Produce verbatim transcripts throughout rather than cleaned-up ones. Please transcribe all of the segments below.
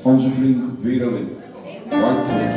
onze vriend Verelin. White Cliff.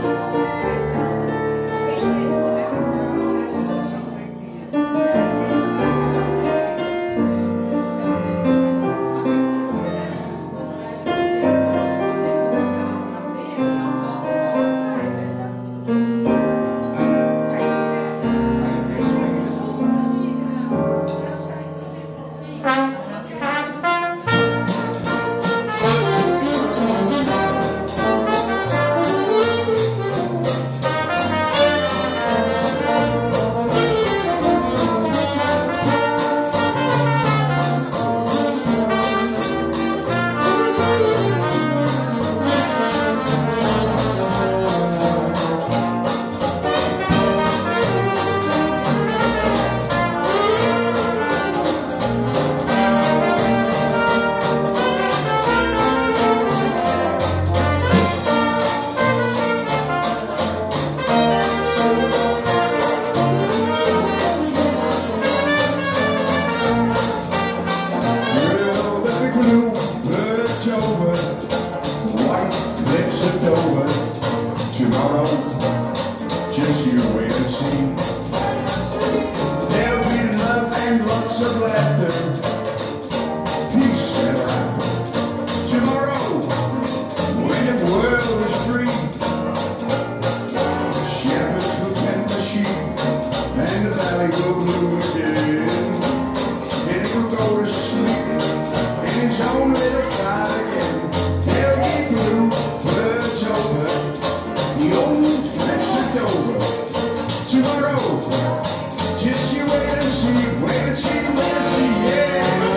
Tomorrow, just you wait and see. There'll be love and lots of laughter, peace and laughter. Tomorrow, when the world is free, shepherds will tend the sheep, and the valley will bloom again. And it will go to sleep in its own little cloud again. There'll be blue birds over the old blessed over. Tomorrow, just you wait and see, wait and see, wait and see, yeah.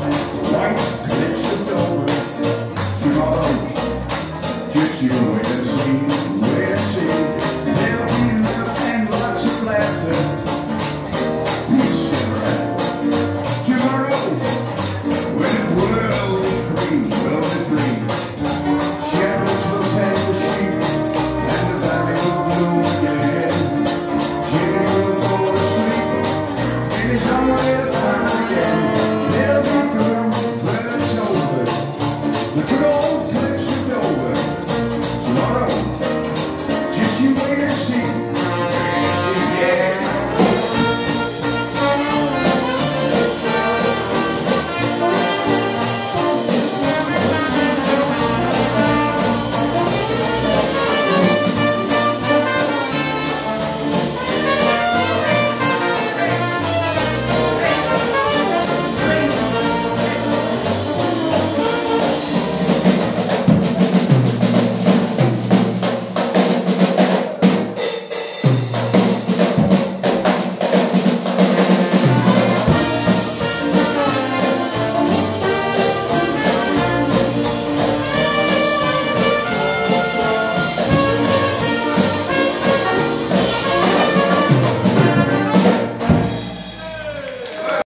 Just you wait and see.